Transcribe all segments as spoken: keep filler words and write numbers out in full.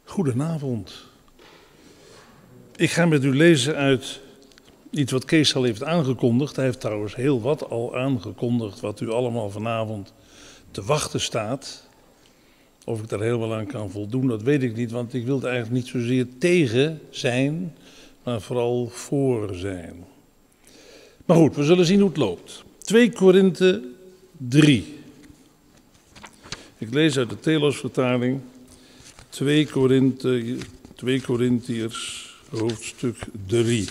Goedenavond. Ik ga met u lezen uit iets wat Kees al heeft aangekondigd. Hij heeft trouwens heel wat al aangekondigd wat u allemaal vanavond te wachten staat. Of ik daar helemaal aan kan voldoen, dat weet ik niet, want ik wil er eigenlijk niet zozeer tegen zijn, maar vooral voor zijn. Maar goed, we zullen zien hoe het loopt. twee Korinthe drie. Ik lees uit de Telos-vertaling twee Korinthe, twee Korintiërs, hoofdstuk drie.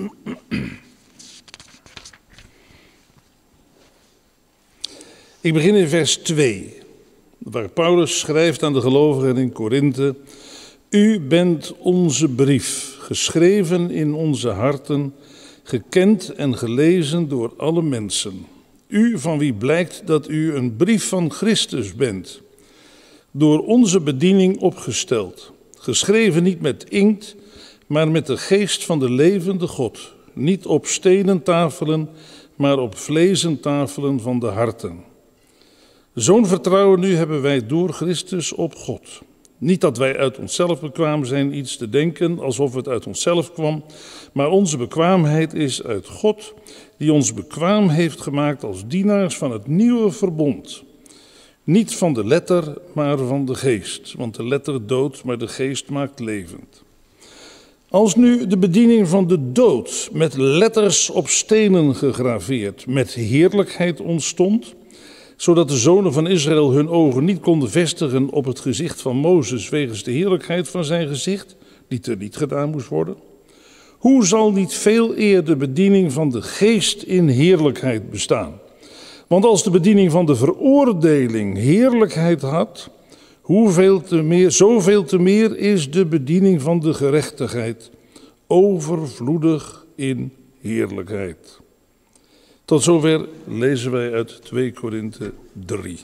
Ik begin in vers twee, waar Paulus schrijft aan de gelovigen in Korinthe: U bent onze brief, geschreven in onze harten, gekend en gelezen door alle mensen. U van wie blijkt dat u een brief van Christus bent, door onze bediening opgesteld, geschreven niet met inkt, maar met de geest van de levende God, niet op stenen tafelen, maar op vleezen tafelen van de harten. Zo'n vertrouwen nu hebben wij door Christus op God. Niet dat wij uit onszelf bekwaam zijn iets te denken alsof het uit onszelf kwam, maar onze bekwaamheid is uit God, die ons bekwaam heeft gemaakt als dienaars van het nieuwe verbond. Niet van de letter, maar van de geest, want de letter doodt, maar de geest maakt levend. Als nu de bediening van de dood met letters op stenen gegraveerd met heerlijkheid ontstond, zodat de zonen van Israël hun ogen niet konden vestigen op het gezicht van Mozes wegens de heerlijkheid van zijn gezicht, die teniet gedaan moest worden, hoe zal niet veel eer de bediening van de geest in heerlijkheid bestaan? Want als de bediening van de veroordeling heerlijkheid had, hoeveel te meer, zoveel te meer is de bediening van de gerechtigheid overvloedig in heerlijkheid. Tot zover lezen wij uit twee Korinthe drie.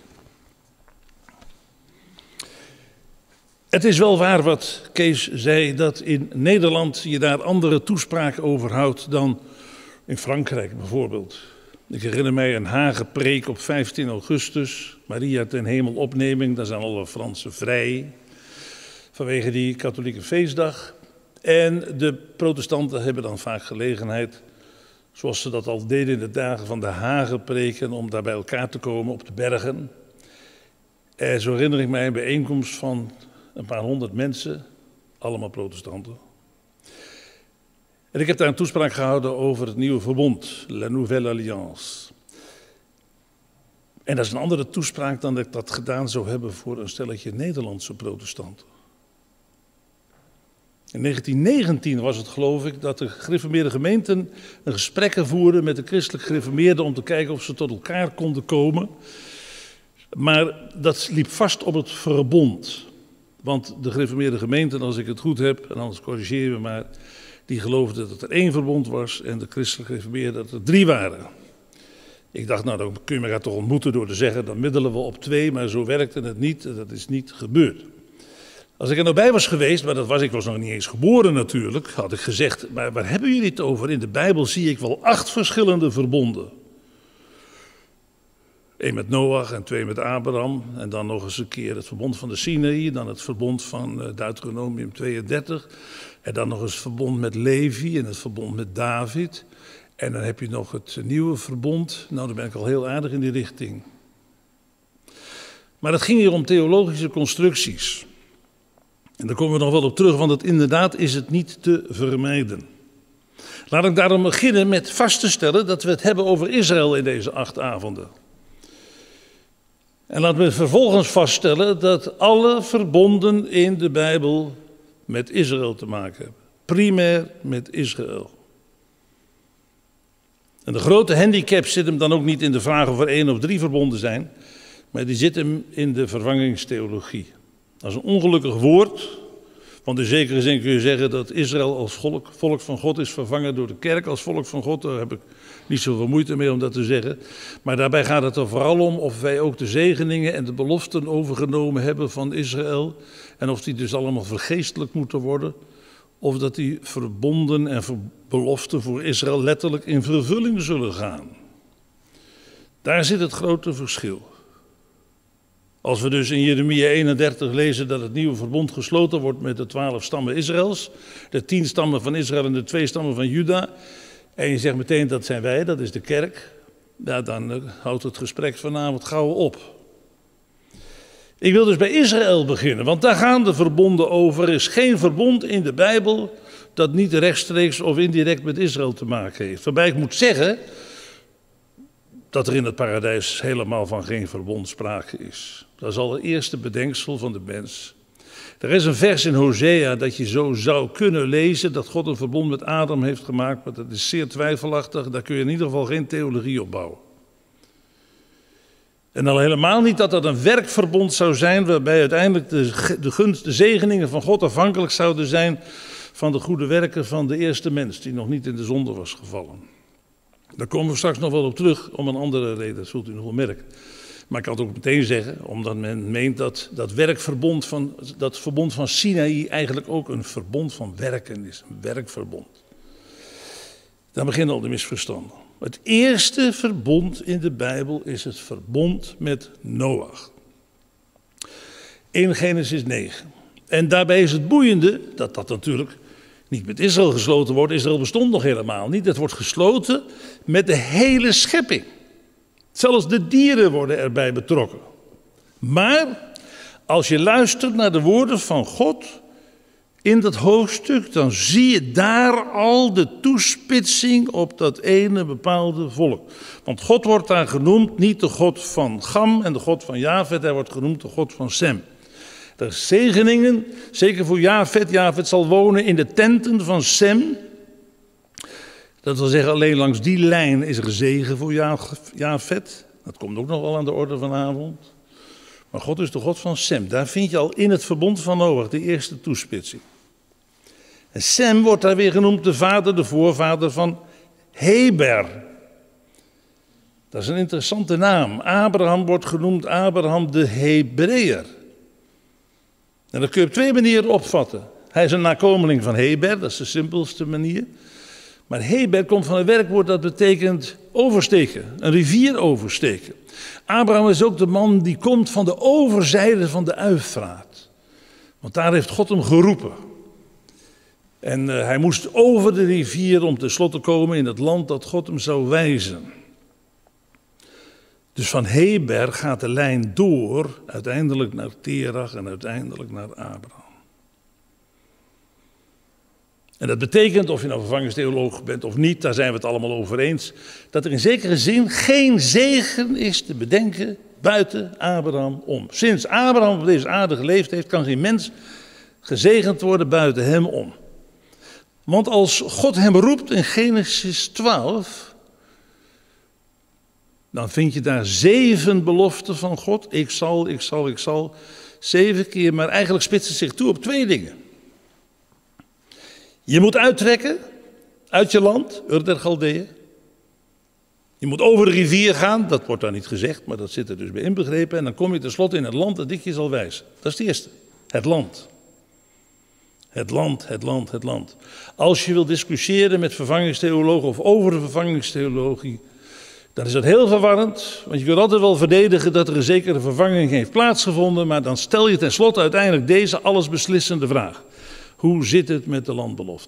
Het is wel waar wat Kees zei, dat in Nederland je daar andere toespraken over houdt dan in Frankrijk bijvoorbeeld. Ik herinner mij een Hagepreek op vijftien augustus, Maria ten hemelopneming, daar zijn alle Fransen vrij vanwege die katholieke feestdag. En de protestanten hebben dan vaak gelegenheid, zoals ze dat al deden in de dagen van de Hagepreken, om daar bij elkaar te komen op de bergen. En zo herinner ik mij een bijeenkomst van een paar honderd mensen, allemaal protestanten. En ik heb daar een toespraak gehouden over het nieuwe verbond, La Nouvelle Alliance. En dat is een andere toespraak dan dat ik dat gedaan zou hebben voor een stelletje Nederlandse protestanten. In negentien negentien was het, geloof ik, dat de gereformeerde gemeenten een gesprekken voerden met de christelijk gereformeerden om te kijken of ze tot elkaar konden komen. Maar dat liep vast op het verbond. Want de gereformeerde gemeenten, als ik het goed heb, en anders corrigeer me maar, die geloofden dat er één verbond was en de christelijk gereformeerden dat er drie waren. Ik dacht, nou dan kun je elkaar toch ontmoeten door te zeggen, dan middelen we op twee, maar zo werkte het niet, dat is niet gebeurd. Als ik er nou bij was geweest, maar dat was ik was nog niet eens geboren natuurlijk, had ik gezegd, maar waar hebben jullie het over? In de Bijbel zie ik wel acht verschillende verbonden. Eén met Noach en twee met Abraham en dan nog eens een keer het verbond van de Sinaï, dan het verbond van Deuteronomium tweeëndertig en dan nog eens het verbond met Levi en het verbond met David. En dan heb je nog het nieuwe verbond, nou dan ben ik al heel aardig in die richting. Maar het ging hier om theologische constructies. En daar komen we nog wel op terug, want het, inderdaad is het niet te vermijden. Laat ik daarom beginnen met vast te stellen dat we het hebben over Israël in deze acht avonden. En laten we vervolgens vaststellen dat alle verbonden in de Bijbel met Israël te maken hebben. Primair met Israël. En de grote handicap zit hem dan ook niet in de vraag of er één of drie verbonden zijn, maar die zit hem in de vervangingstheologie. Dat is een ongelukkig woord, want in zekere zin kun je zeggen dat Israël als volk, volk van God is vervangen door de kerk als volk van God. Daar heb ik niet zoveel moeite mee om dat te zeggen. Maar daarbij gaat het er vooral om of wij ook de zegeningen en de beloften overgenomen hebben van Israël. En of die dus allemaal vergeestelijk moeten worden. Of dat die verbonden en beloften voor Israël letterlijk in vervulling zullen gaan. Daar zit het grote verschil. Als we dus in Jeremia eenendertig lezen dat het nieuwe verbond gesloten wordt met de twaalf stammen Israëls, de tien stammen van Israël en de twee stammen van Juda, en je zegt meteen dat zijn wij, dat is de kerk, ja, dan houdt het gesprek vanavond gauw op. Ik wil dus bij Israël beginnen, want daar gaan de verbonden over. Er is geen verbond in de Bijbel dat niet rechtstreeks of indirect met Israël te maken heeft. Waarbij ik moet zeggen dat er in het paradijs helemaal van geen verbond sprake is. Dat is al het eerste bedenksel van de mens. Er is een vers in Hosea dat je zo zou kunnen lezen dat God een verbond met Adam heeft gemaakt, maar dat is zeer twijfelachtig. Daar kun je in ieder geval geen theologie op bouwen. En al helemaal niet dat dat een werkverbond zou zijn, waarbij uiteindelijk de, de gunst, de zegeningen van God afhankelijk zouden zijn van de goede werken van de eerste mens, die nog niet in de zonde was gevallen. Daar komen we straks nog wel op terug, om een andere reden, dat zult u nog wel merken. Maar ik kan het ook meteen zeggen, omdat men meent dat dat werkverbond van, dat verbond van Sinaï eigenlijk ook een verbond van werken is, een werkverbond. Dan beginnen al de misverstanden. Het eerste verbond in de Bijbel is het verbond met Noach. In Genesis negen. En daarbij is het boeiende dat dat natuurlijk niet met Israël gesloten wordt. Israël bestond nog helemaal niet. Het wordt gesloten met de hele schepping. Zelfs de dieren worden erbij betrokken. Maar als je luistert naar de woorden van God in dat hoofdstuk, dan zie je daar al de toespitsing op dat ene bepaalde volk. Want God wordt daar genoemd niet de God van Gam en de God van Jafet, hij wordt genoemd de God van Sem. Er zijn zegeningen, zeker voor Jafet. Jafet zal wonen in de tenten van Sem. Dat wil zeggen, alleen langs die lijn is er zegen voor Jafet. Dat komt ook nog wel aan de orde vanavond. Maar God is de God van Sem. Daar vind je al in het verbond van Noach de eerste toespitsing. En Sem wordt daar weer genoemd de vader, de voorvader van Heber. Dat is een interessante naam. Abraham wordt genoemd Abraham de Hebreeër. En dat kun je op twee manieren opvatten. Hij is een nakomeling van Heber, dat is de simpelste manier. Maar Heber komt van een werkwoord dat betekent oversteken, een rivier oversteken. Abraham is ook de man die komt van de overzijde van de Uifraat. Want daar heeft God hem geroepen. En uh, hij moest over de rivier om tenslotte komen in het land dat God hem zou wijzen. Dus van Heber gaat de lijn door, uiteindelijk naar Terach en uiteindelijk naar Abraham. En dat betekent, of je nou vervangingstheoloog bent of niet, daar zijn we het allemaal over eens, dat er in zekere zin geen zegen is te bedenken buiten Abraham om. Sinds Abraham op deze aarde geleefd heeft, kan geen mens gezegend worden buiten hem om. Want als God hem roept in Genesis twaalf, dan vind je daar zeven beloften van God. Ik zal, ik zal, ik zal. Zeven keer, maar eigenlijk spitst het zich toe op twee dingen. Je moet uittrekken uit je land, Ur der Galdeeën. Je moet over de rivier gaan, dat wordt daar niet gezegd, maar dat zit er dus bij inbegrepen. En dan kom je tenslotte in het land dat ik je zal wijzen. Dat is het eerste, het land. Het land, het land, het land. Als je wil discussiëren met vervangingstheologen of over de vervangingstheologie, dan is dat heel verwarrend. Want je kunt altijd wel verdedigen dat er een zekere vervanging heeft plaatsgevonden, maar dan stel je tenslotte uiteindelijk deze allesbeslissende vraag. Hoe zit het met de landbelofte?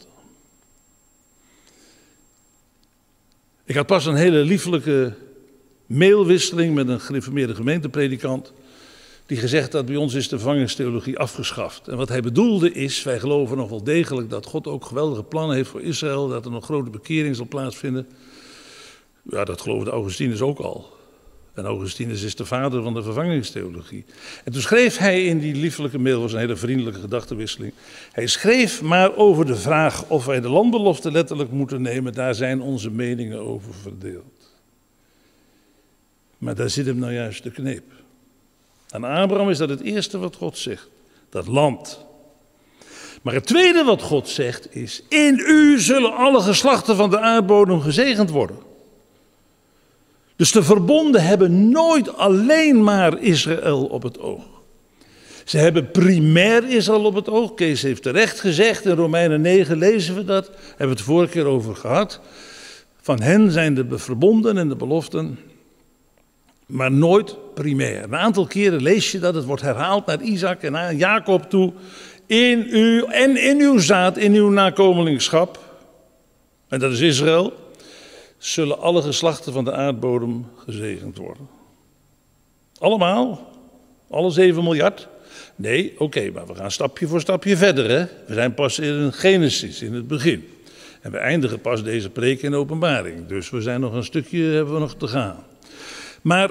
Ik had pas een hele liefelijke mailwisseling met een gereformeerde gemeentepredikant, die gezegd had, bij ons is de vervangingstheologie afgeschaft. En wat hij bedoelde is, wij geloven nog wel degelijk dat God ook geweldige plannen heeft voor Israël, dat er nog grote bekering zal plaatsvinden. Ja, dat geloofde Augustinus ook al. En Augustinus is de vader van de vervangingstheologie. En toen schreef hij in die liefelijke mail, was een hele vriendelijke gedachtenwisseling. Hij schreef maar over de vraag of wij de landbelofte letterlijk moeten nemen, daar zijn onze meningen over verdeeld. Maar daar zit hem nou juist de kneep. Aan Abraham is dat het eerste wat God zegt, dat land. Maar het tweede wat God zegt is, in u zullen alle geslachten van de aardbodem gezegend worden. Dus de verbonden hebben nooit alleen maar Israël op het oog. Ze hebben primair Israël op het oog. Kees heeft terecht gezegd, in Romeinen negen lezen we dat. Hebben we het de vorige keer over gehad. Van hen zijn de verbonden en de beloften. maar nooit primair. Een aantal keren lees je dat, het wordt herhaald naar Isaac en naar Jacob toe. In u en in uw zaad, in uw nakomelingschap, en dat is Israël, zullen alle geslachten van de aardbodem gezegend worden. Allemaal? Alle zeven miljard? Nee, oké, okay, maar we gaan stapje voor stapje verder. Hè? We zijn pas in Genesis, in het begin. En we eindigen pas deze preek in Openbaring. Dus we zijn nog een stukje, hebben we nog te gaan. Maar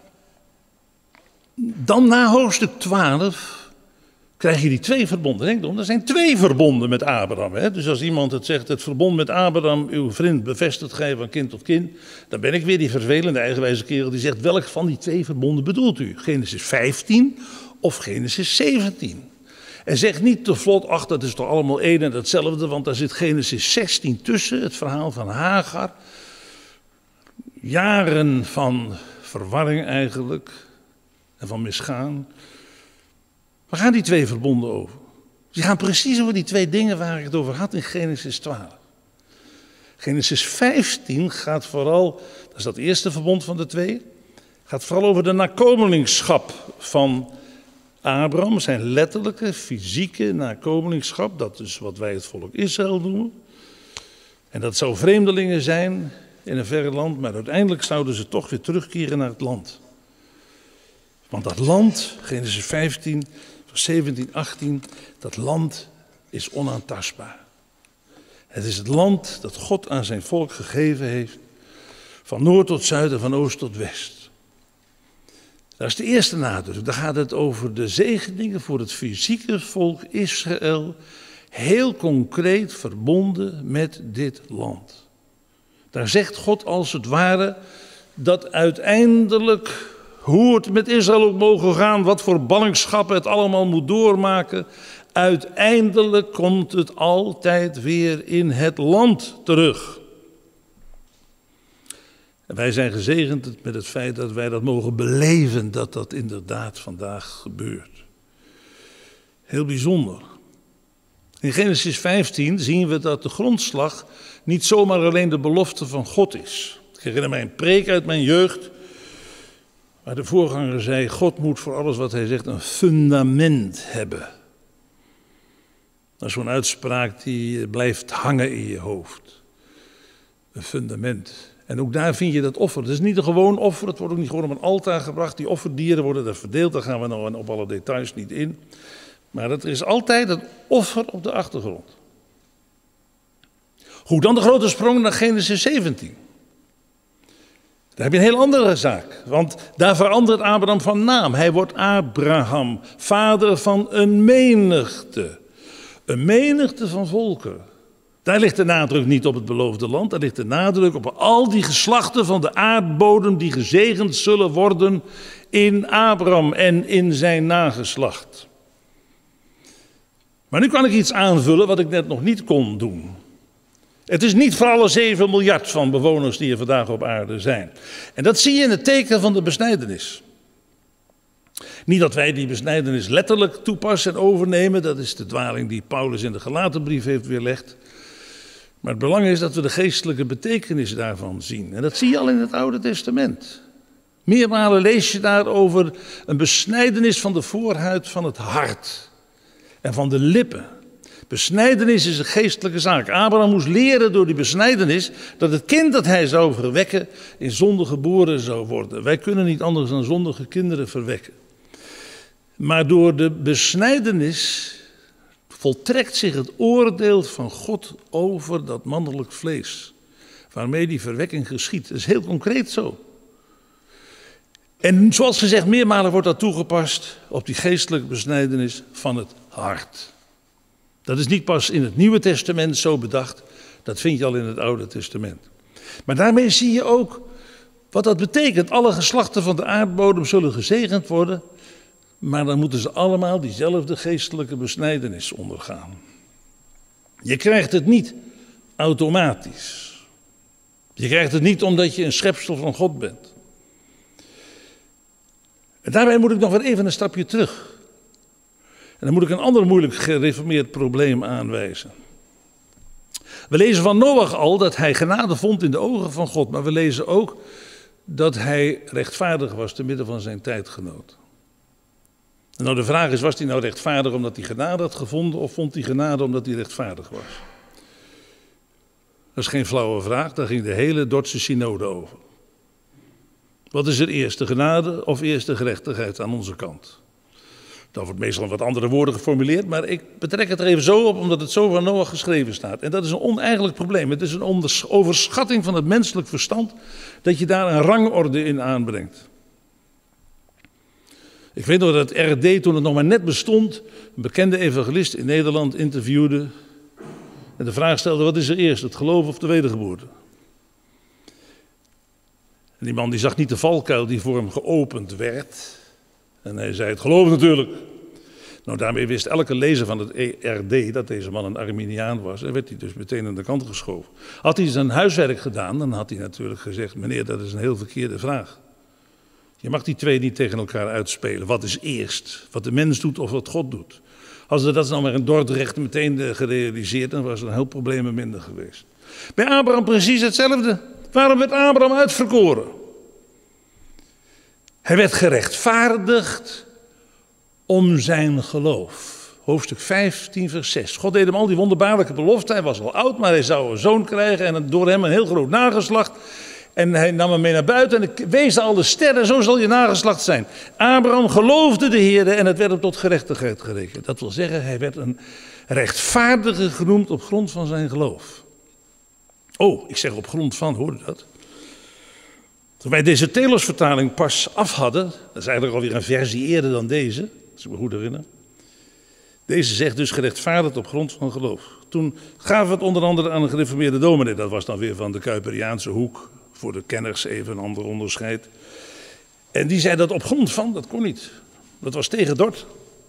dan na hoofdstuk twaalf krijg je die twee verbonden. Denk erom, er zijn twee verbonden met Abraham. Hè? Dus als iemand het zegt, het verbond met Abraham, uw vriend, bevestigt gij van kind tot kind. Dan ben ik weer die vervelende eigenwijze kerel die zegt, welk van die twee verbonden bedoelt u? Genesis vijftien of Genesis zeventien? En zeg niet te vlot, ach dat is toch allemaal één en hetzelfde, want daar zit Genesis zestien tussen, het verhaal van Hagar. Jaren van verwarring eigenlijk en van misgaan. Waar gaan die twee verbonden over? Die gaan precies over die twee dingen waar ik het over had in Genesis twaalf. Genesis vijftien gaat vooral, dat is dat eerste verbond van de twee, gaat vooral over de nakomelingschap van Abraham, zijn letterlijke, fysieke nakomelingschap. Dat is wat wij het volk Israël noemen. En dat zou vreemdelingen zijn in een verre land, maar uiteindelijk zouden ze toch weer terugkeren naar het land. Want dat land, Genesis vijftien, vers zeventien, achttien, dat land is onaantastbaar. Het is het land dat God aan zijn volk gegeven heeft, van noord tot zuid en van oost tot west. Dat is de eerste nadruk. Dan gaat het over de zegeningen voor het fysieke volk Israël, heel concreet verbonden met dit land. Daar zegt God als het ware dat uiteindelijk, hoe het met Israël ook mogen gaan, wat voor ballingschap het allemaal moet doormaken, uiteindelijk komt het altijd weer in het land terug. En wij zijn gezegend met het feit dat wij dat mogen beleven, dat dat inderdaad vandaag gebeurt. Heel bijzonder. In Genesis vijftien zien we dat de grondslag niet zomaar alleen de belofte van God is. Ik herinner mij een preek uit mijn jeugd, waar de voorganger zei, God moet voor alles wat hij zegt een fundament hebben. Dat is zo'n uitspraak die blijft hangen in je hoofd. Een fundament. En ook daar vind je dat offer. Het is niet een gewoon offer, het wordt ook niet gewoon op een altaar gebracht. Die offerdieren worden daar verdeeld, daar gaan we nou op alle details niet in. Maar er is altijd een offer op de achtergrond. Goed, dan de grote sprong naar Genesis zeventien. Daar heb je een heel andere zaak, want daar verandert Abraham van naam. Hij wordt Abraham, vader van een menigte. Een menigte van volken. Daar ligt de nadruk niet op het beloofde land, daar ligt de nadruk op al die geslachten van de aardbodem die gezegend zullen worden in Abraham en in zijn nageslacht. Maar nu kan ik iets aanvullen wat ik net nog niet kon doen. Het is niet voor alle zeven miljard van bewoners die er vandaag op aarde zijn. En dat zie je in het teken van de besnijdenis. Niet dat wij die besnijdenis letterlijk toepassen en overnemen, dat is de dwaling die Paulus in de Galatenbrief heeft weerlegd. Maar het belang is dat we de geestelijke betekenis daarvan zien. En dat zie je al in het Oude Testament. Meermalen lees je daar over een besnijdenis van de voorhuid van het hart en van de lippen. Besnijdenis is een geestelijke zaak. Abraham moest leren door die besnijdenis dat het kind dat hij zou verwekken in zonde geboren zou worden. Wij kunnen niet anders dan zondige kinderen verwekken. Maar door de besnijdenis voltrekt zich het oordeel van God over dat mannelijk vlees, waarmee die verwekking geschiet. Dat is heel concreet zo. En zoals gezegd, meermalen wordt dat toegepast op die geestelijke besnijdenis van het hart. Dat is niet pas in het Nieuwe Testament zo bedacht, dat vind je al in het Oude Testament. Maar daarmee zie je ook wat dat betekent. Alle geslachten van de aardbodem zullen gezegend worden, maar dan moeten ze allemaal diezelfde geestelijke besnijdenis ondergaan. Je krijgt het niet automatisch. Je krijgt het niet omdat je een schepsel van God bent. En daarbij moet ik nog weer even een stapje terug. En dan moet ik een ander moeilijk gereformeerd probleem aanwijzen. We lezen van Noach al dat hij genade vond in de ogen van God, maar we lezen ook dat hij rechtvaardig was te midden van zijn tijdgenoot. En nou de vraag is, was hij nou rechtvaardig omdat hij genade had gevonden of vond hij genade omdat hij rechtvaardig was? Dat is geen flauwe vraag, daar ging de hele Dordtse synode over. Wat is er eerst, de genade of eerst de gerechtigheid aan onze kant? Dat wordt meestal in wat andere woorden geformuleerd, maar ik betrek het er even zo op omdat het zo van Noach geschreven staat. En dat is een oneigenlijk probleem. Het is een overschatting van het menselijk verstand dat je daar een rangorde in aanbrengt. Ik weet nog dat het R D, toen het nog maar net bestond, een bekende evangelist in Nederland interviewde en de vraag stelde, wat is er eerst, het geloof of de wedergeboorte? En die man die zag niet de valkuil die voor hem geopend werd. En hij zei, het geloof natuurlijk. Nou, daarmee wist elke lezer van het R D dat deze man een Arminiaan was. En werd hij dus meteen aan de kant geschoven. Had hij zijn huiswerk gedaan, dan had hij natuurlijk gezegd, meneer, dat is een heel verkeerde vraag. Je mag die twee niet tegen elkaar uitspelen. Wat is eerst? Wat de mens doet of wat God doet? Als ze dat nou maar in Dordrecht meteen gerealiseerd, dan was er een heel probleem minder geweest. Bij Abraham precies hetzelfde. Waarom werd Abraham uitverkoren? Hij werd gerechtvaardigd om zijn geloof. Hoofdstuk vijftien, vers zes. God deed hem al die wonderbaarlijke beloften. Hij was al oud, maar hij zou een zoon krijgen en door hem een heel groot nageslacht. En hij nam hem mee naar buiten en wees al de sterren, zo zal je nageslacht zijn. Abraham geloofde de Heer en het werd hem tot gerechtigheid gerekend. Dat wil zeggen, hij werd een rechtvaardige genoemd op grond van zijn geloof. Oh, ik zeg op grond van, hoorde u dat? Toen wij deze Telos-vertaling pas af hadden, dat is eigenlijk alweer een versie eerder dan deze, als ik me goed herinner. Deze zegt dus gerechtvaardigd op grond van geloof. Toen gaven we het onder andere aan een gereformeerde dominee, dat was dan weer van de Kuiperiaanse hoek, voor de kenners even een ander onderscheid. En die zei dat op grond van, dat kon niet. Dat was tegen Dort.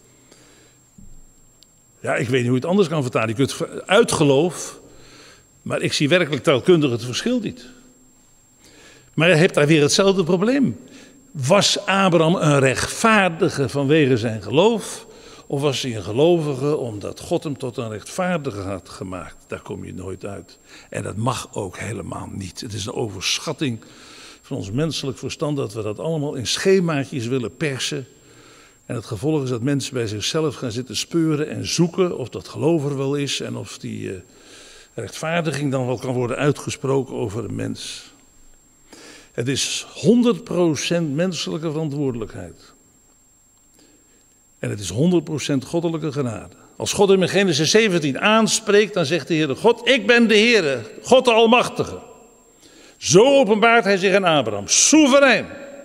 Ja, ik weet niet hoe je het anders kan vertalen. Je kunt uit geloof, maar ik zie werkelijk taalkundig het verschil niet. Maar je hebt daar weer hetzelfde probleem. Was Abraham een rechtvaardige vanwege zijn geloof? Of was hij een gelovige omdat God hem tot een rechtvaardige had gemaakt? Daar kom je nooit uit. En dat mag ook helemaal niet. Het is een overschatting van ons menselijk verstand dat we dat allemaal in schemaatjes willen persen. En het gevolg is dat mensen bij zichzelf gaan zitten speuren en zoeken of dat geloof er wel is. En of die uh, rechtvaardiging dan wel kan worden uitgesproken over een mens. Het is honderd procent menselijke verantwoordelijkheid. En het is honderd procent goddelijke genade. Als God hem in Genesis zeventien aanspreekt, dan zegt de Heer God, ik ben de Heer, God de Almachtige. Zo openbaart hij zich aan Abraham, soeverein.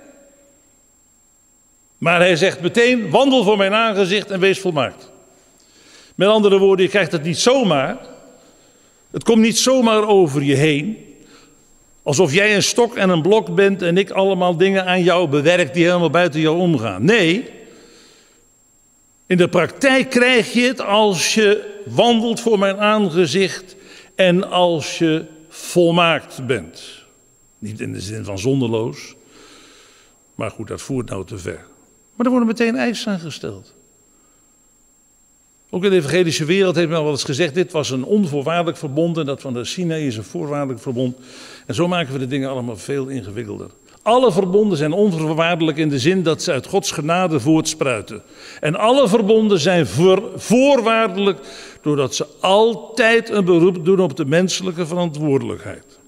Maar hij zegt meteen, wandel voor mijn aangezicht en wees volmaakt. Met andere woorden, je krijgt het niet zomaar. Het komt niet zomaar over je heen. Alsof jij een stok en een blok bent en ik allemaal dingen aan jou bewerk die helemaal buiten jou omgaan. Nee, in de praktijk krijg je het als je wandelt voor mijn aangezicht en als je volmaakt bent. Niet in de zin van zonderloos, maar goed, dat voert nou te ver. Maar er worden meteen eisen aan gesteld. Ook in de evangelische wereld heeft men al wel eens gezegd, dit was een onvoorwaardelijk verbond en dat van de Sinaï is een voorwaardelijk verbond. En zo maken we de dingen allemaal veel ingewikkelder. Alle verbonden zijn onvoorwaardelijk in de zin dat ze uit Gods genade voortspruiten. En alle verbonden zijn voor, voorwaardelijk doordat ze altijd een beroep doen op de menselijke verantwoordelijkheid.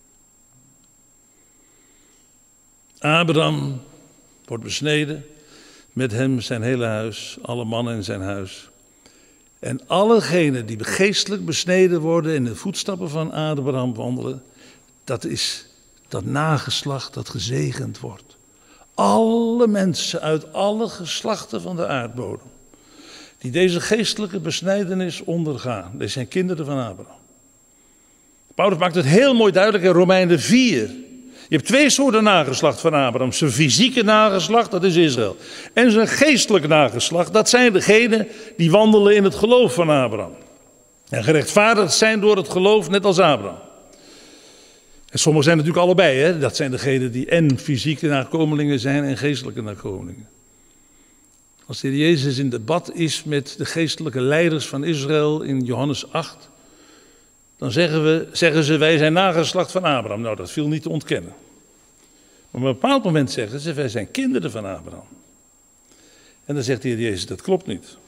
Abraham wordt besneden, met hem zijn hele huis, alle mannen in zijn huis. En allegenen die geestelijk besneden worden in de voetstappen van Abraham wandelen, dat is dat nageslacht dat gezegend wordt. Alle mensen uit alle geslachten van de aardbodem, die deze geestelijke besnijdenis ondergaan, dat zijn kinderen van Abraham. Paulus maakt het heel mooi duidelijk in Romeinen vier. Je hebt twee soorten nageslacht van Abraham. Zijn fysieke nageslacht, dat is Israël. En zijn geestelijk nageslacht, dat zijn degenen die wandelen in het geloof van Abraham. En gerechtvaardigd zijn door het geloof, net als Abraham. En sommigen zijn natuurlijk allebei, hè? Dat zijn degenen die en fysieke nakomelingen zijn en geestelijke nakomelingen. Als de Heer Jezus in debat is met de geestelijke leiders van Israël in Johannes acht... dan zeggen, we, zeggen ze, wij zijn nageslacht van Abraham. Nou, dat viel niet te ontkennen. op een bepaald moment zeggen ze, wij zijn kinderen van Abraham. En dan zegt de Heer Jezus, dat klopt niet.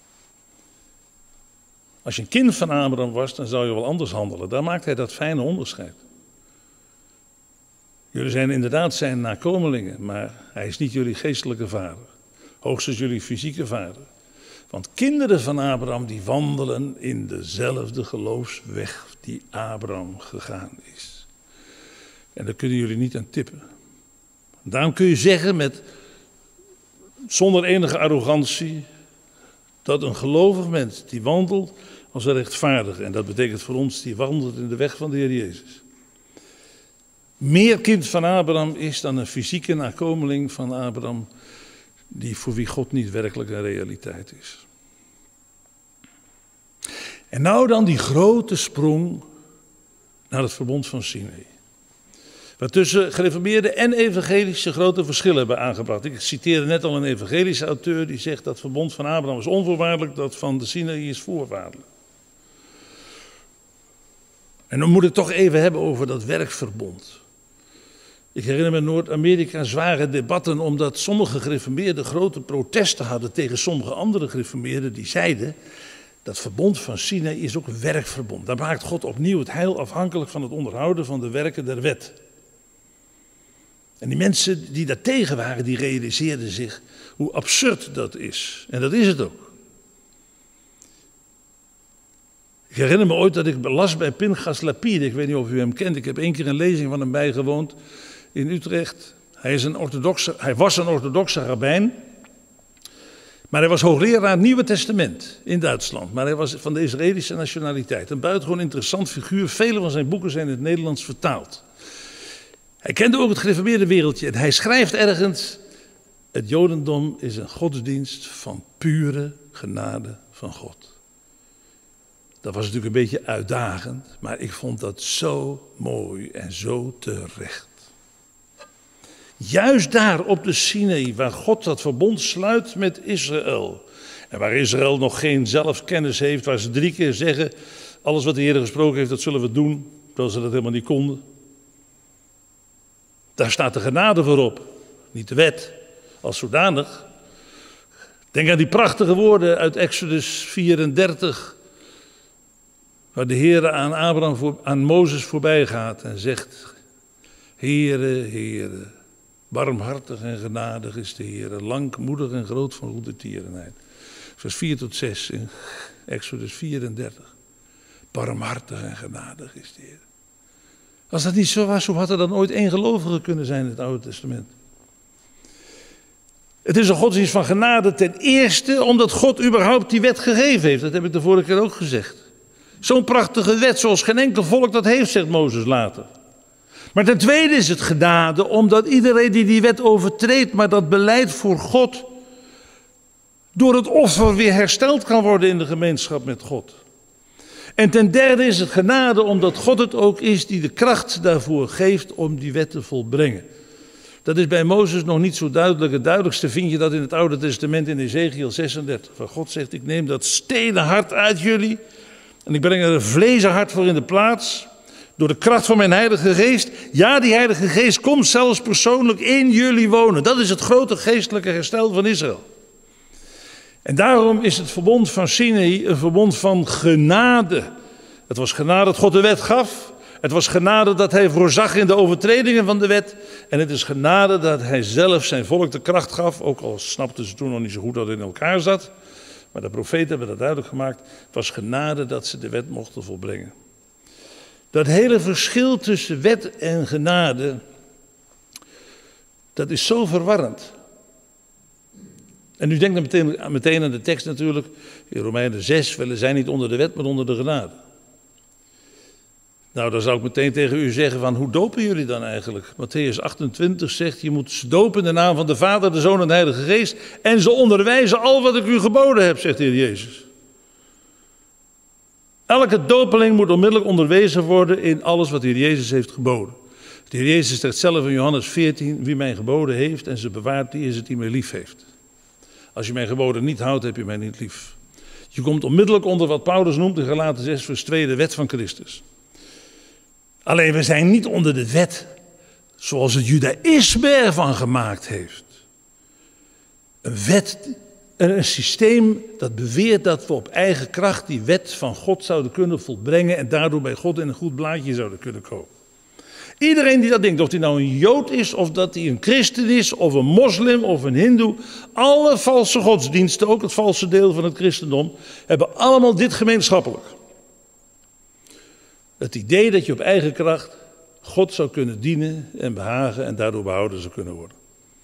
Als je een kind van Abraham was, dan zou je wel anders handelen. Daar maakt hij dat fijne onderscheid. Jullie zijn inderdaad zijn nakomelingen, maar hij is niet jullie geestelijke vader. Hoogstens jullie fysieke vader. Want kinderen van Abraham die wandelen in dezelfde geloofsweg die Abraham gegaan is. En daar kunnen jullie niet aan tippen. Daarom kun je zeggen met, zonder enige arrogantie, dat een gelovig mens die wandelt als een rechtvaardige. En dat betekent voor ons die wandelt in de weg van de Heer Jezus. Meer kind van Abraham is dan een fysieke nakomeling van Abraham, die voor wie God niet werkelijk een realiteit is. En nou dan die grote sprong naar het verbond van Sinai. Wat tussen gereformeerde en evangelische grote verschillen hebben aangebracht. Ik citeerde net al een evangelische auteur die zegt dat het verbond van Abraham is onvoorwaardelijk, dat van de Sinai is voorwaardelijk. En dan moet ik toch even hebben over dat werkverbond. Ik herinner me in Noord-Amerika zware debatten omdat sommige gereformeerden grote protesten hadden tegen sommige andere gereformeerden die zeiden dat verbond van Sinai is ook een werkverbond. Daar maakt God opnieuw het heil afhankelijk van het onderhouden van de werken der wet. En die mensen die daar tegen waren, die realiseerden zich hoe absurd dat is. En dat is het ook. Ik herinner me ooit dat ik las bij Pinchas Lapide. Ik weet niet of u hem kent. Ik heb één keer een lezing van hem bijgewoond in Utrecht. Hij, is een orthodoxe, hij was een orthodoxe rabbijn. Maar hij was hoogleraar Nieuwe Testament in Duitsland. Maar hij was van de Israëlische nationaliteit. Een buitengewoon interessant figuur. Vele van zijn boeken zijn in het Nederlands vertaald. Hij kende ook het gereformeerde wereldje. En hij schrijft ergens: het Jodendom is een godsdienst van pure genade van God. Dat was natuurlijk een beetje uitdagend, maar ik vond dat zo mooi en zo terecht. Juist daar op de Sinai, waar God dat verbond sluit met Israël. En waar Israël nog geen zelfkennis heeft, waar ze drie keer zeggen: alles wat de Heer gesproken heeft, dat zullen we doen, terwijl ze dat helemaal niet konden. Daar staat de genade voor op, niet de wet, als zodanig. Denk aan die prachtige woorden uit Exodus vierendertig, waar de Heer aan Abraham, voor, aan Mozes voorbij gaat en zegt: Heere, Heere, barmhartig en genadig is de Heer, langmoedig en groot van goedertierenheid. Vers vier tot zes in Exodus vierendertig. Barmhartig en genadig is de Heer. Als dat niet zo was, hoe had er dan ooit één gelovige kunnen zijn in het Oude Testament? Het is een godsdienst van genade ten eerste omdat God überhaupt die wet gegeven heeft. Dat heb ik de vorige keer ook gezegd. Zo'n prachtige wet zoals geen enkel volk dat heeft, zegt Mozes later. Maar ten tweede is het genade omdat iedereen die die wet overtreedt, maar dat beleid voor God door het offer weer hersteld kan worden in de gemeenschap met God. En ten derde is het genade omdat God het ook is die de kracht daarvoor geeft om die wet te volbrengen. Dat is bij Mozes nog niet zo duidelijk. Het duidelijkste vind je dat in het Oude Testament in Ezekiel zesendertig. Waar God zegt: ik neem dat stenen hart uit jullie en ik breng er een vlezen hart voor in de plaats. Door de kracht van mijn Heilige Geest. Ja, die Heilige Geest komt zelfs persoonlijk in jullie wonen. Dat is het grote geestelijke herstel van Israël. En daarom is het verbond van Sinai een verbond van genade. Het was genade dat God de wet gaf. Het was genade dat hij voorzag in de overtredingen van de wet. En het is genade dat hij zelf zijn volk de kracht gaf. Ook al snapten ze toen nog niet zo goed dat het in elkaar zat. Maar de profeten hebben dat duidelijk gemaakt. Het was genade dat ze de wet mochten volbrengen. Dat hele verschil tussen wet en genade, dat is zo verwarrend. En u denkt dan meteen, meteen aan de tekst natuurlijk, in Romeinen zes, velen zijn niet onder de wet, maar onder de genade. Nou, dan zou ik meteen tegen u zeggen van, hoe dopen jullie dan eigenlijk? Mattheüs achtentwintig zegt, je moet ze dopen in de naam van de Vader, de Zoon en de Heilige Geest, en ze onderwijzen al wat ik u geboden heb, zegt de Heer Jezus. Elke dopeling moet onmiddellijk onderwezen worden in alles wat de Heer Jezus heeft geboden. De Heer Jezus zegt zelf in Johannes veertien, wie mij geboden heeft en ze bewaart, die is het die mij lief heeft. Als je mijn geboden niet houdt, heb je mij niet lief. Je komt onmiddellijk onder wat Paulus noemt in Galaten zes vers twee, de wet van Christus. Alleen we zijn niet onder de wet zoals het judaïsme ervan gemaakt heeft. Een wet, een systeem dat beweert dat we op eigen kracht die wet van God zouden kunnen volbrengen en daardoor bij God in een goed blaadje zouden kunnen komen. Iedereen die dat denkt, of hij nou een Jood is, of dat hij een christen is, of een moslim, of een hindoe, alle valse godsdiensten, ook het valse deel van het christendom, hebben allemaal dit gemeenschappelijk. Het idee dat je op eigen kracht God zou kunnen dienen en behagen en daardoor behouden zou kunnen worden.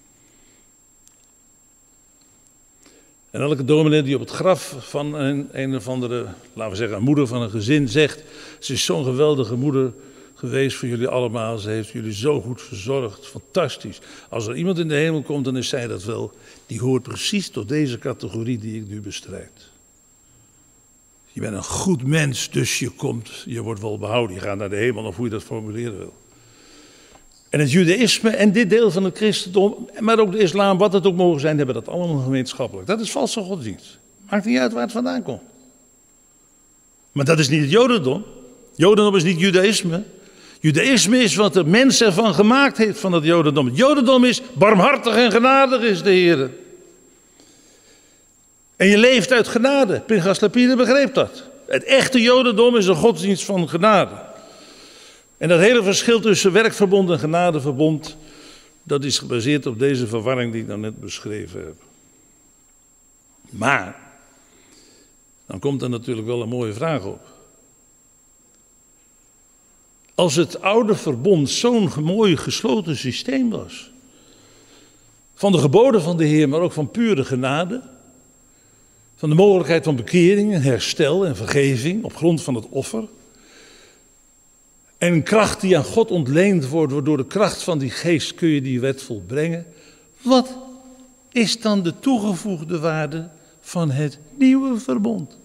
En elke dominee die op het graf van een, een of andere, laten we zeggen, een moeder van een gezin zegt, ze is zo'n geweldige moeder geweest voor jullie allemaal, ze heeft jullie zo goed verzorgd, fantastisch. Als er iemand in de hemel komt, dan is zij dat wel. Die hoort precies tot deze categorie die ik nu bestrijd. Je bent een goed mens, dus je komt, je wordt wel behouden, je gaat naar de hemel, of hoe je dat formuleren wil. En het judaïsme en dit deel van het christendom, maar ook de islam, wat het ook mogen zijn, hebben dat allemaal gemeenschappelijk. Dat is valse godsdienst. Maakt niet uit waar het vandaan komt. Maar dat is niet het jodendom. Jodendom is niet judaïsme. Judaïsme is wat de mens ervan gemaakt heeft van het jodendom. Het jodendom is barmhartig en genadig is de Heer. En je leeft uit genade. Pinchas Lapide begreep dat. Het echte jodendom is een godsdienst van genade. En dat hele verschil tussen werkverbond en genadeverbond, dat is gebaseerd op deze verwarring die ik nou net beschreven heb. Maar, dan komt er natuurlijk wel een mooie vraag op. Als het oude verbond zo'n mooi gesloten systeem was, van de geboden van de Heer, maar ook van pure genade, van de mogelijkheid van bekering en herstel en vergeving op grond van het offer, en een kracht die aan God ontleend wordt, waardoor de kracht van die geest kun je die wet volbrengen. Wat is dan de toegevoegde waarde van het nieuwe verbond?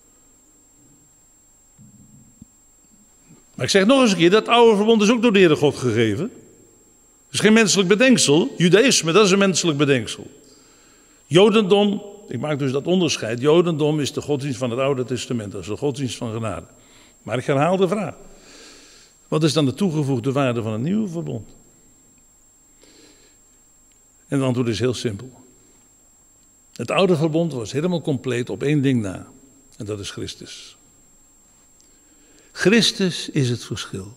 Maar ik zeg nog eens een keer, dat oude verbond is ook door de Heere God gegeven. Het is geen menselijk bedenksel. Judaïsme, dat is een menselijk bedenksel. Jodendom, ik maak dus dat onderscheid. Jodendom is de godsdienst van het Oude Testament. Dat is de godsdienst van genade. Maar ik herhaal de vraag. Wat is dan de toegevoegde waarde van het nieuwe verbond? En het antwoord is heel simpel. Het oude verbond was helemaal compleet op één ding na. En dat is Christus. Christus is het verschil.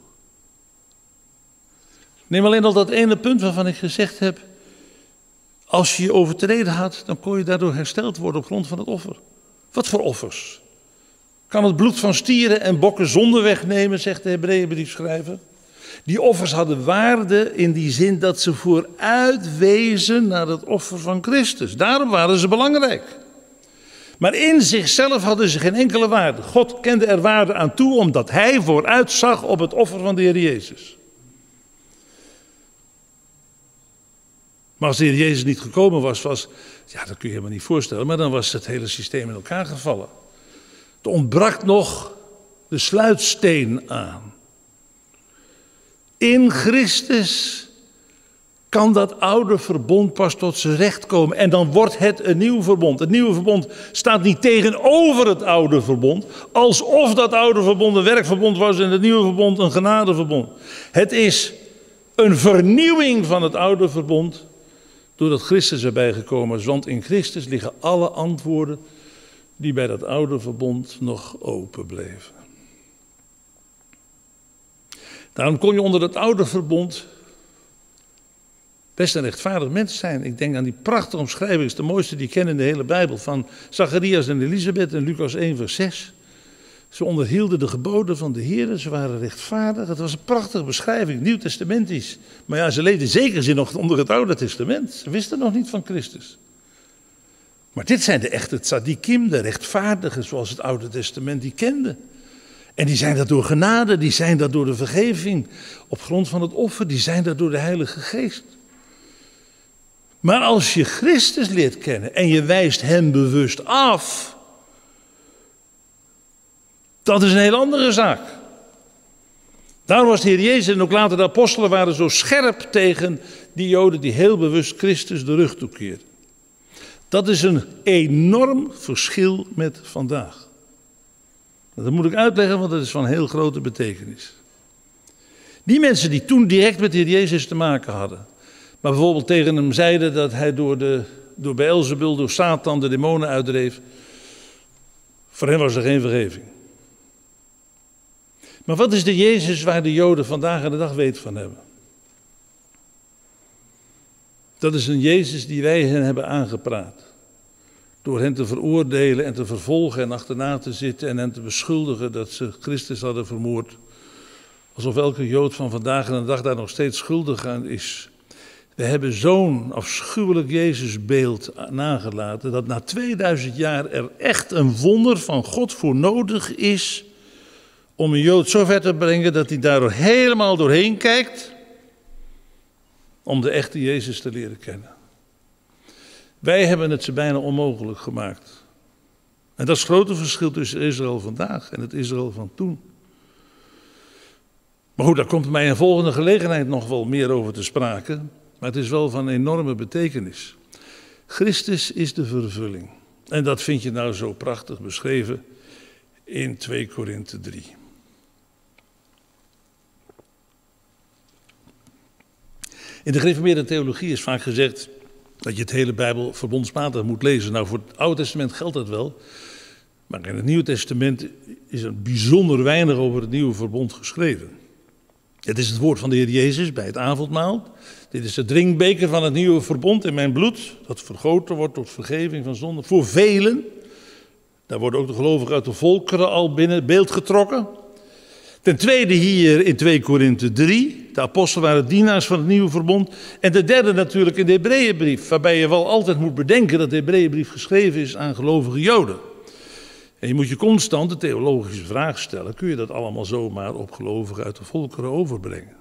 Neem alleen al dat ene punt waarvan ik gezegd heb. Als je je overtreden had, dan kon je daardoor hersteld worden op grond van het offer. Wat voor offers? Kan het bloed van stieren en bokken zonde wegnemen, zegt de Hebreeënbriefschrijver. Die offers hadden waarde in die zin dat ze vooruitwezen naar het offer van Christus. Daarom waren ze belangrijk. Maar in zichzelf hadden ze geen enkele waarde. God kende er waarde aan toe omdat hij vooruitzag op het offer van de Heer Jezus. Maar als de Heer Jezus niet gekomen was, was, ja, dat kun je helemaal niet voorstellen, maar dan was het hele systeem in elkaar gevallen. Er ontbrak nog de sluitsteen aan. In Christus kan dat oude verbond pas tot zijn recht komen. En dan wordt het een nieuw verbond. Het nieuwe verbond staat niet tegenover het oude verbond. Alsof dat oude verbond een werkverbond was en het nieuwe verbond een genadeverbond. Het is een vernieuwing van het oude verbond. Doordat Christus erbij gekomen is. Want in Christus liggen alle antwoorden die bij dat oude verbond nog open bleven. Daarom kon je onder dat oude verbond best een rechtvaardig mens zijn. Ik denk aan die prachtige omschrijving, het is de mooiste die ik ken in de hele Bijbel, van Zacharias en Elisabeth in Lucas één vers zes. Ze onderhielden de geboden van de Heer, ze waren rechtvaardig. Het was een prachtige beschrijving, nieuwtestamentisch. Maar ja, ze leefden zeker zin nog onder het Oude Testament. Ze wisten nog niet van Christus. Maar dit zijn de echte tzadikim, de rechtvaardigen, zoals het Oude Testament die kende. En die zijn dat door genade, die zijn dat door de vergeving op grond van het offer, die zijn dat door de Heilige Geest. Maar als je Christus leert kennen en je wijst hem bewust af, dat is een heel andere zaak. Daarom was de Heer Jezus en ook later de apostelen waren zo scherp tegen die Joden die heel bewust Christus de rug toekeerden. Dat is een enorm verschil met vandaag. Dat moet ik uitleggen, want dat is van heel grote betekenis. Die mensen die toen direct met de Heer Jezus te maken hadden. Maar bijvoorbeeld tegen hem zeiden dat hij door, de, door Beelzebul, door Satan de demonen uitdreef. Voor hen was er geen vergeving. Maar wat is de Jezus waar de Joden vandaag aan de dag weet van hebben? Dat is een Jezus die wij hen hebben aangepraat. Door hen te veroordelen en te vervolgen en achterna te zitten en hen te beschuldigen dat ze Christus hadden vermoord. Alsof elke Jood van vandaag aan de dag daar nog steeds schuldig aan is. We hebben zo'n afschuwelijk Jezusbeeld nagelaten dat na tweeduizend jaar er echt een wonder van God voor nodig is om een Jood zo ver te brengen dat hij daar helemaal doorheen kijkt om de echte Jezus te leren kennen. Wij hebben het ze bijna onmogelijk gemaakt. En dat is het grote verschil tussen Israël vandaag en het Israël van toen. Maar goed, daar komt mij een volgende gelegenheid nog wel meer over te sprake. Maar het is wel van enorme betekenis. Christus is de vervulling. En dat vind je nou zo prachtig beschreven in twee Korinthe drie. In de gereformeerde theologie is vaak gezegd dat je het hele Bijbel verbondsmatig moet lezen. Nou, voor het Oude Testament geldt dat wel. Maar in het Nieuwe Testament is er bijzonder weinig over het Nieuwe Verbond geschreven. Het is het woord van de Heer Jezus bij het avondmaal. Dit is de drinkbeker van het Nieuwe Verbond in mijn bloed. Dat vergoten wordt tot vergeving van zonde. Voor velen. Daar worden ook de gelovigen uit de volkeren al binnen beeld getrokken. Ten tweede hier in twee Korinthe drie. De apostelen waren dienaars van het Nieuwe Verbond. En de derde natuurlijk in de Hebreeënbrief. Waarbij je wel altijd moet bedenken dat de Hebreeënbrief geschreven is aan gelovige Joden. En je moet je constant de theologische vraag stellen. Kun je dat allemaal zomaar op gelovigen uit de volkeren overbrengen?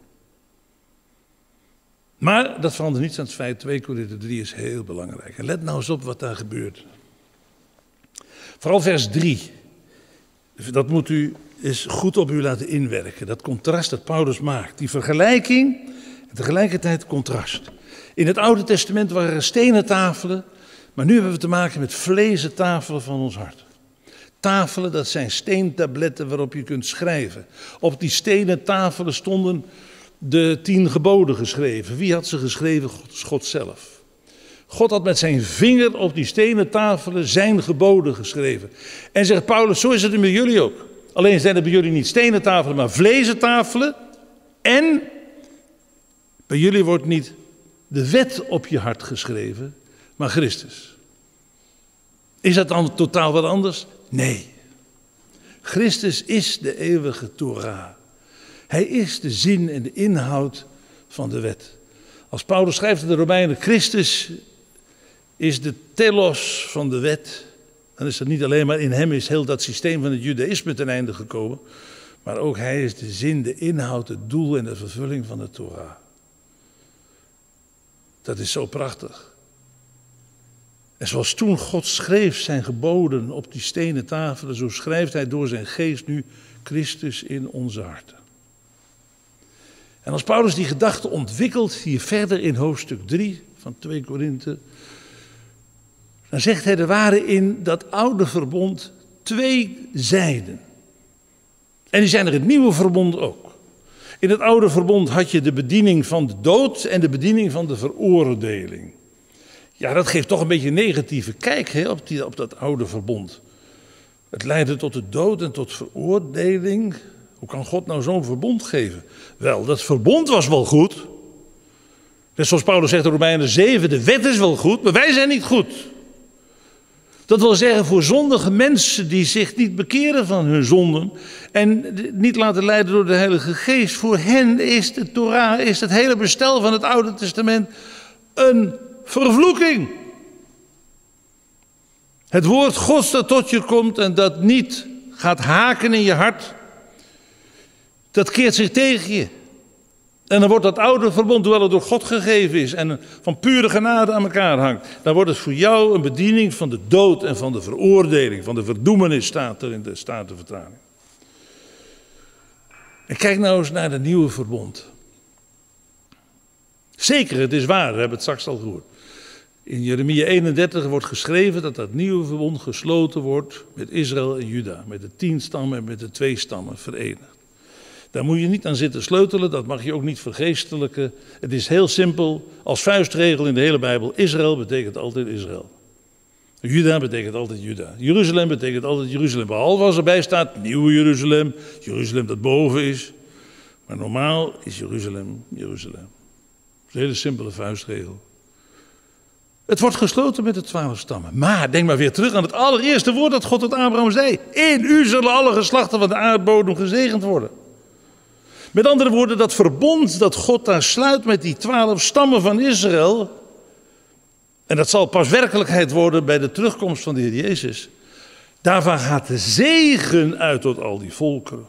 Maar dat verandert niets aan het feit. twee Korinthe drie is heel belangrijk. En let nou eens op wat daar gebeurt. Vooral vers drie. Dat moet u eens goed op u laten inwerken. Dat contrast dat Paulus maakt. Die vergelijking en tegelijkertijd contrast. In het Oude Testament waren er stenen tafelen. Maar nu hebben we te maken met vlezen tafelen van ons hart. Tafelen, dat zijn steentabletten waarop je kunt schrijven. Op die stenen tafelen stonden de tien geboden geschreven. Wie had ze geschreven? God, God zelf. God had met zijn vinger op die stenen tafelen zijn geboden geschreven. En zegt Paulus, zo is het met jullie ook. Alleen zijn er bij jullie niet stenen tafelen, maar vlezen tafelen. En bij jullie wordt niet de wet op je hart geschreven, maar Christus. Is dat dan totaal wat anders? Nee. Christus is de eeuwige Torah. Hij is de zin en de inhoud van de wet. Als Paulus schrijft in de Romeinen, Christus is de telos van de wet. Dan is dat niet alleen maar in hem is heel dat systeem van het judaïsme ten einde gekomen. Maar ook hij is de zin, de inhoud, het doel en de vervulling van de Torah. Dat is zo prachtig. En zoals toen God schreef zijn geboden op die stenen tafelen, zo schrijft hij door zijn geest nu Christus in onze harten. En als Paulus die gedachte ontwikkelt, hier verder in hoofdstuk drie van twee Korinthe, dan zegt hij, er waren in dat oude verbond twee zijden. En die zijn er in het nieuwe verbond ook. In het oude verbond had je de bediening van de dood en de bediening van de veroordeling. Ja, dat geeft toch een beetje een negatieve kijk hè, op, die, op dat oude verbond. Het leidde tot de dood en tot veroordeling. Hoe kan God nou zo'n verbond geven? Wel, dat verbond was wel goed. Net zoals Paulus zegt in Romeinen zeven, de wet is wel goed, maar wij zijn niet goed. Dat wil zeggen voor zondige mensen die zich niet bekeren van hun zonden en niet laten leiden door de Heilige Geest. Voor hen is de Torah, is het hele bestel van het Oude Testament een vervloeking. Het woord Gods dat tot je komt en dat niet gaat haken in je hart, dat keert zich tegen je. En dan wordt dat oude verbond, hoewel het door God gegeven is en van pure genade aan elkaar hangt, dan wordt het voor jou een bediening van de dood en van de veroordeling, van de verdoemenis, staat er in de Statenvertaling. En kijk nou eens naar het nieuwe verbond. Zeker, het is waar, we hebben het straks al gehoord. In Jeremia eenendertig wordt geschreven dat dat nieuwe verbond gesloten wordt met Israël en Juda, met de tien stammen en met de twee stammen verenigd. Daar moet je niet aan zitten sleutelen, dat mag je ook niet vergeestelijken. Het is heel simpel, als vuistregel in de hele Bijbel, Israël betekent altijd Israël. Juda betekent altijd Juda. Jeruzalem betekent altijd Jeruzalem. Behalve als erbij staat Nieuwe Jeruzalem, Jeruzalem dat boven is. Maar normaal is Jeruzalem Jeruzalem. Dat is een hele simpele vuistregel. Het wordt gesloten met de twaalf stammen. Maar denk maar weer terug aan het allereerste woord dat God tot Abraham zei. In u zullen alle geslachten van de aardbodem gezegend worden. Met andere woorden, dat verbond dat God daar sluit met die twaalf stammen van Israël. En dat zal pas werkelijkheid worden bij de terugkomst van de Heer Jezus. Daarvan gaat de zegen uit tot al die volkeren.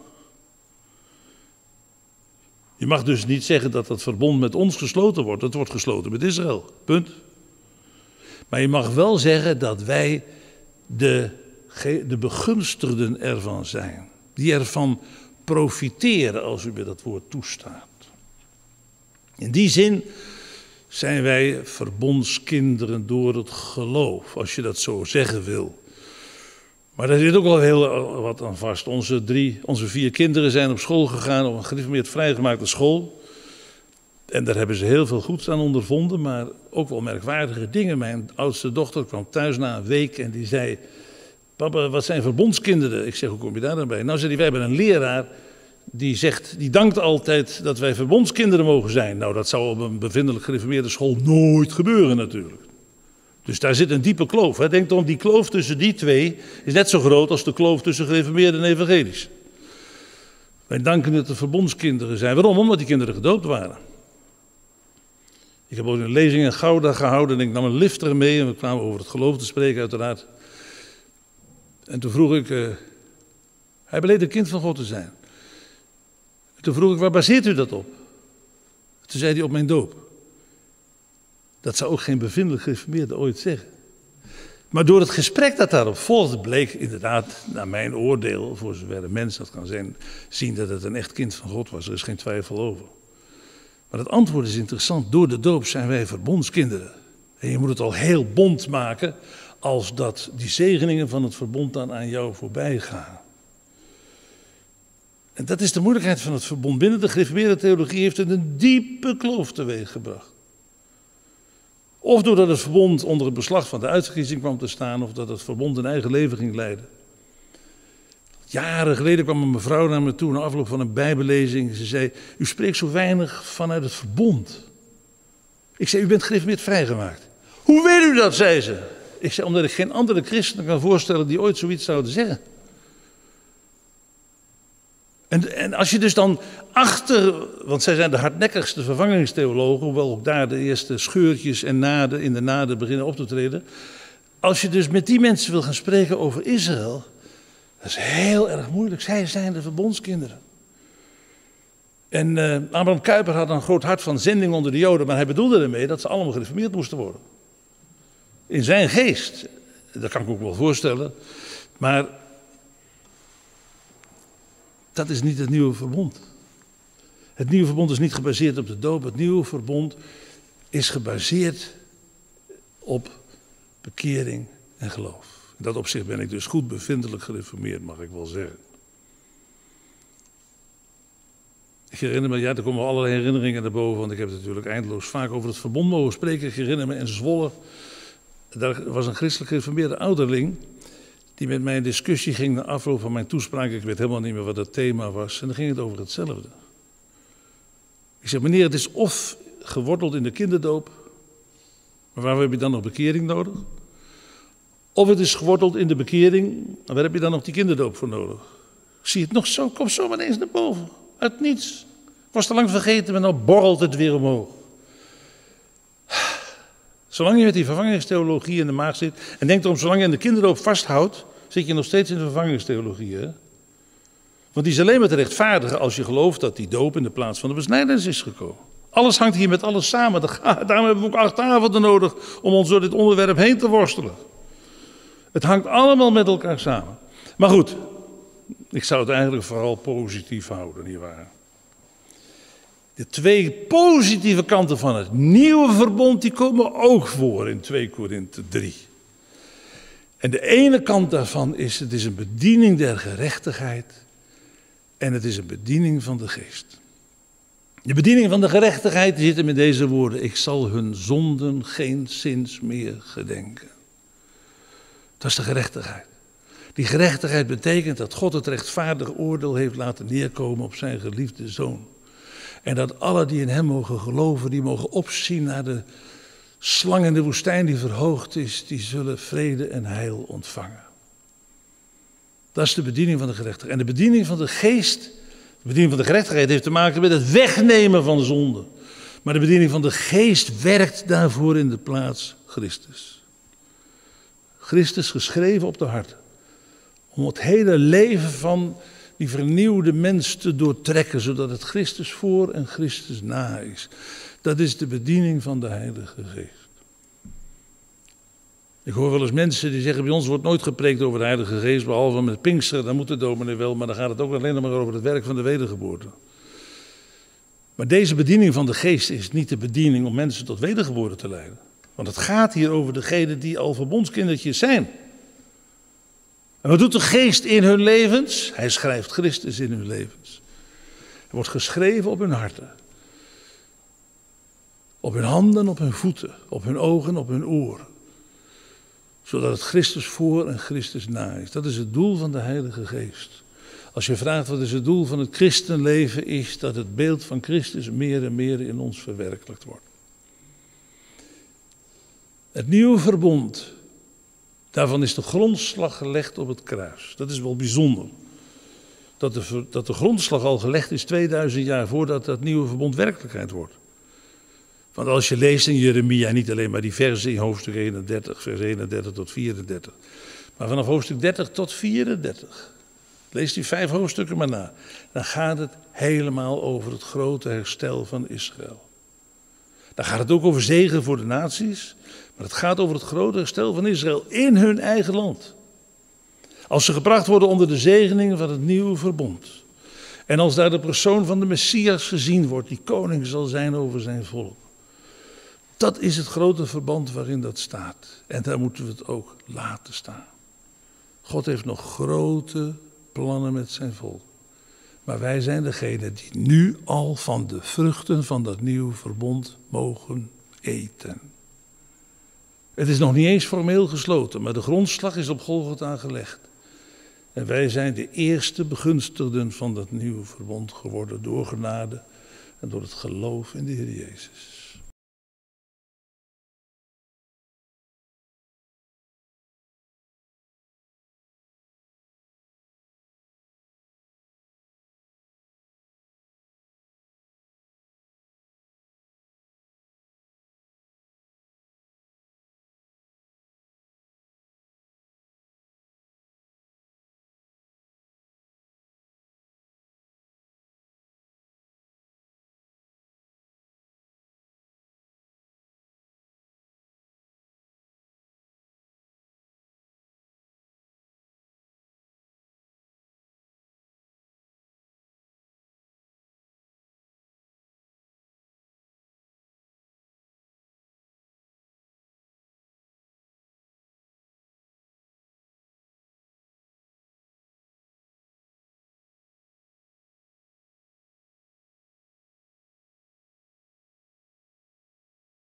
Je mag dus niet zeggen dat dat verbond met ons gesloten wordt. Het wordt gesloten met Israël. Punt. Maar je mag wel zeggen dat wij de, de begunstigden ervan zijn. Die ervan profiteren, als u bij dat woord toestaat. In die zin zijn wij verbondskinderen door het geloof, als je dat zo zeggen wil. Maar daar zit ook wel heel wat aan vast. Onze, drie, onze vier kinderen zijn op school gegaan, op een gereformeerd vrijgemaakte school. En daar hebben ze heel veel goeds aan ondervonden, maar ook wel merkwaardige dingen. Mijn oudste dochter kwam thuis na een week en die zei: papa, wat zijn verbondskinderen? Ik zeg, hoe kom je daar dan bij? Nou, zei hij, wij hebben een leraar die zegt, die dankt altijd dat wij verbondskinderen mogen zijn. Nou, dat zou op een bevindelijk gereformeerde school nooit gebeuren natuurlijk. Dus daar zit een diepe kloof. Hè. Denk erom, die kloof tussen die twee is net zo groot als de kloof tussen gereformeerd en evangelisch. Wij danken dat er verbondskinderen zijn. Waarom? Omdat die kinderen gedoopt waren. Ik heb ook een lezing in Gouda gehouden en ik nam een lifter mee en we kwamen over het geloof te spreken uiteraard. En toen vroeg ik, uh, hij beleed een kind van God te zijn. Toen vroeg ik, waar baseert u dat op? Toen zei hij, op mijn doop. Dat zou ook geen bevindelijk gereformeerde ooit zeggen. Maar door het gesprek dat daarop volgde, bleek inderdaad, naar mijn oordeel, voor zover een mens dat kan zijn, zien dat het een echt kind van God was. Er is geen twijfel over. Maar het antwoord is interessant. Door de doop zijn wij verbondskinderen. En je moet het al heel bond maken als dat die zegeningen van het verbond dan aan jou voorbij gaan. En dat is de moeilijkheid van het verbond. Binnen de gereformeerde theologie heeft het een diepe kloof teweeggebracht. Of doordat het verbond onder het beslag van de uitverkiezing kwam te staan, of dat het verbond een eigen leven ging leiden. Jaren geleden kwam een mevrouw naar me toe na afloop van een bijbellezing. Ze zei, u spreekt zo weinig vanuit het verbond. Ik zei, u bent gereformeerd vrijgemaakt. Hoe weet u dat, zei ze. Ik zei, omdat ik geen andere christenen kan voorstellen die ooit zoiets zouden zeggen. En, en als je dus dan achter, want zij zijn de hardnekkigste vervangingstheologen, hoewel ook daar de eerste scheurtjes en naden in de naden beginnen op te treden. Als je dus met die mensen wil gaan spreken over Israël, dat is heel erg moeilijk. Zij zijn de verbondskinderen. En uh, Abraham Kuyper had een groot hart van zending onder de Joden, maar hij bedoelde ermee dat ze allemaal gereformeerd moesten worden. In zijn geest, dat kan ik ook wel voorstellen, maar dat is niet het nieuwe verbond. Het nieuwe verbond is niet gebaseerd op de doop. Het nieuwe verbond is gebaseerd op bekering en geloof. In dat opzicht ben ik dus goed bevindelijk gereformeerd, mag ik wel zeggen. Ik herinner me, ja, er komen allerlei herinneringen naar boven, want ik heb natuurlijk eindeloos vaak over het verbond mogen spreken. Ik herinner me in Zwolle, daar was een christelijk gereformeerde ouderling die met mij in discussie ging na afloop van mijn toespraak. Ik weet helemaal niet meer wat het thema was. En dan ging het over hetzelfde. Ik zeg, meneer, het is of geworteld in de kinderdoop, maar waarvoor heb je dan nog bekering nodig? Of het is geworteld in de bekering, en waar heb je dan nog die kinderdoop voor nodig? Ik zie het nog zo, kom zo maar eens naar boven. Uit niets. Ik was te lang vergeten, maar nou borrelt het weer omhoog. Zolang je met die vervangingstheologie in de maag zit, en denk erom, zolang je aan de kinderdoop vasthoudt, zit je nog steeds in de vervangingstheologie. Hè? Want die is alleen maar te rechtvaardigen als je gelooft dat die doop in de plaats van de besnijdenis is gekomen. Alles hangt hier met alles samen. Daarom hebben we ook acht avonden nodig om ons door dit onderwerp heen te worstelen. Het hangt allemaal met elkaar samen. Maar goed, ik zou het eigenlijk vooral positief houden, nietwaar? De twee positieve kanten van het nieuwe verbond, die komen ook voor in twee Korinthe drie. En de ene kant daarvan is, het is een bediening der gerechtigheid. En het is een bediening van de geest. De bediening van de gerechtigheid zit hem in deze woorden. Ik zal hun zonden geen zins meer gedenken. Dat is de gerechtigheid. Die gerechtigheid betekent dat God het rechtvaardige oordeel heeft laten neerkomen op zijn geliefde zoon. En dat alle die in hem mogen geloven, die mogen opzien naar de slang in de woestijn die verhoogd is, die zullen vrede en heil ontvangen. Dat is de bediening van de gerechtigheid. En de bediening van de geest, de bediening van de gerechtigheid heeft te maken met het wegnemen van zonde. Maar de bediening van de geest werkt daarvoor in de plaats Christus. Christus geschreven op de harten. Om het hele leven van die vernieuwde mens te doortrekken, zodat het Christus voor en Christus na is. Dat is de bediening van de Heilige Geest. Ik hoor wel eens mensen die zeggen, bij ons wordt nooit gepreekt over de Heilige Geest, behalve met Pinksteren, dan moet de dominee wel, maar dan gaat het ook alleen nog maar over het werk van de wedergeboorte. Maar deze bediening van de Geest is niet de bediening om mensen tot wedergeboorte te leiden. Want het gaat hier over degenen die al verbondskindertjes zijn. En wat doet de Geest in hun levens? Hij schrijft Christus in hun levens. Hij wordt geschreven op hun harten. Op hun handen, op hun voeten, op hun ogen, op hun oren. Zodat het Christus voor en Christus na is. Dat is het doel van de Heilige Geest. Als je vraagt wat is het doel van het christenleven, is dat het beeld van Christus meer en meer in ons verwerkelijkt wordt. Het nieuwe verbond, daarvan is de grondslag gelegd op het kruis. Dat is wel bijzonder. Dat de, dat de grondslag al gelegd is tweeduizend jaar voordat dat nieuwe verbond werkelijkheid wordt. Want als je leest in Jeremia, niet alleen maar die versen in hoofdstuk eenendertig, vers eenendertig tot vierendertig. Maar vanaf hoofdstuk dertig tot vierendertig. Lees die vijf hoofdstukken maar na. Dan gaat het helemaal over het grote herstel van Israël. Dan gaat het ook over zegen voor de naties. Maar het gaat over het grote herstel van Israël in hun eigen land. Als ze gebracht worden onder de zegeningen van het nieuwe verbond. En als daar de persoon van de Messias gezien wordt, die koning zal zijn over zijn volk. Dat is het grote verband waarin dat staat. En daar moeten we het ook laten staan. God heeft nog grote plannen met zijn volk. Maar wij zijn degene die nu al van de vruchten van dat nieuwe verbond mogen eten. Het is nog niet eens formeel gesloten, maar de grondslag is op Golgotha gelegd. En wij zijn de eerste begunstigden van dat nieuwe verbond geworden door genade en door het geloof in de Heer Jezus.